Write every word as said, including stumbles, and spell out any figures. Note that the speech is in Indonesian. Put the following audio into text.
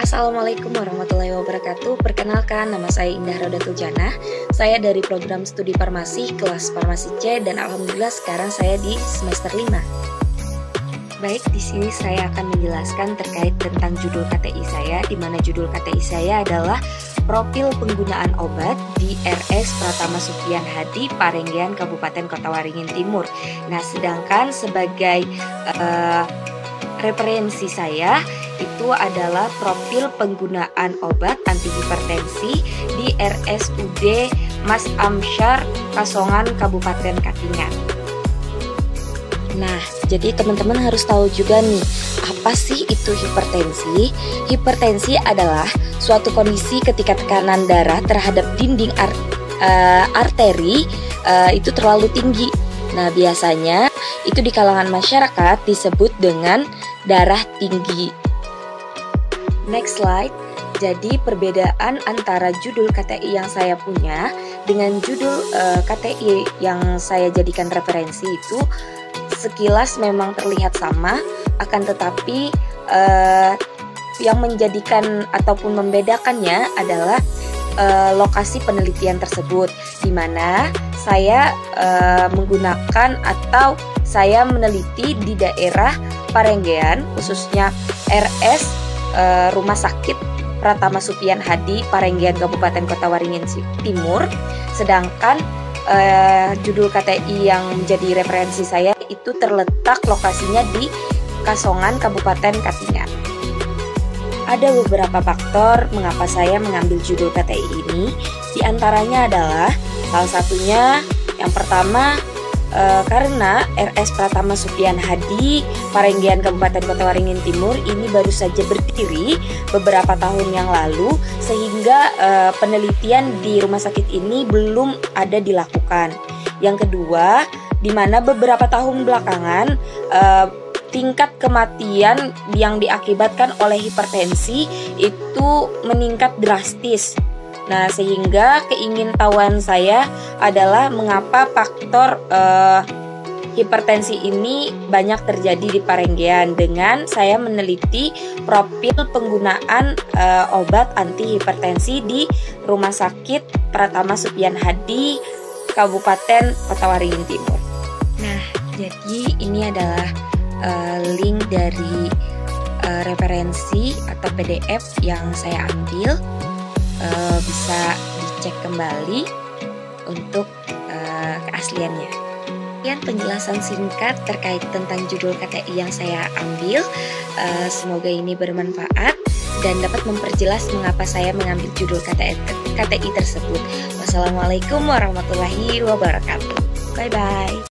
Assalamualaikum warahmatullahi wabarakatuh. Perkenalkan, nama saya Indah Rodatul Janah. Saya dari program studi farmasi kelas farmasi C dan alhamdulillah sekarang saya di semester lima. Baik, di sini saya akan menjelaskan terkait tentang judul K T I saya, di mana judul K T I saya adalah Profil Penggunaan Obat di R S Pratama Supian Hadi, Parenggean, Kabupaten Kota Waringin Timur. Nah, sedangkan sebagai uh, referensi saya itu adalah profil penggunaan obat anti hipertensi di R S U D Mas Amsyar Kasongan Kabupaten Katingan. Nah, jadi teman-teman harus tahu juga nih, apa sih itu hipertensi? Hipertensi adalah suatu kondisi ketika tekanan darah terhadap dinding ar uh, arteri uh, itu terlalu tinggi. Nah, biasanya itu di kalangan masyarakat disebut dengan darah tinggi. Next slide. Jadi perbedaan antara judul K T I yang saya punya dengan judul uh, K T I yang saya jadikan referensi itu sekilas memang terlihat sama, akan tetapi uh, yang menjadikan ataupun membedakannya adalah uh, lokasi penelitian tersebut, di mana saya uh, menggunakan atau saya meneliti di daerah Parenggean, khususnya R S uh, Rumah Sakit Pratama Supian Hadi, Parenggean, Kabupaten Kota Waringin Timur. Sedangkan uh, judul K T I yang menjadi referensi saya itu terletak lokasinya di Kasongan, Kabupaten Katingan. Ada beberapa faktor mengapa saya mengambil judul K T I ini. Di antaranya adalah salah satunya yang pertama e, karena R S Pratama Supian Hadi, Parenggean, Kabupaten Kota Waringin Timur ini baru saja berdiri beberapa tahun yang lalu, sehingga e, penelitian di rumah sakit ini belum ada dilakukan. Yang kedua, di mana beberapa tahun belakangan e, tingkat kematian yang diakibatkan oleh hipertensi itu meningkat drastis. Nah, sehingga keingintahuan saya adalah mengapa faktor uh, hipertensi ini banyak terjadi di Parenggean, dengan saya meneliti profil penggunaan uh, obat anti hipertensi di Rumah Sakit Pratama Supian Hadi, Kabupaten Kota Waringin Timur. Nah, jadi ini adalah uh, link dari uh, referensi atau P D F yang saya ambil. Uh, bisa dicek kembali untuk uh, keasliannya. Sekian penjelasan singkat terkait tentang judul K T I yang saya ambil. Uh, semoga ini bermanfaat dan dapat memperjelas mengapa saya mengambil judul K T I, K T I tersebut. Wassalamualaikum warahmatullahi wabarakatuh. Bye bye.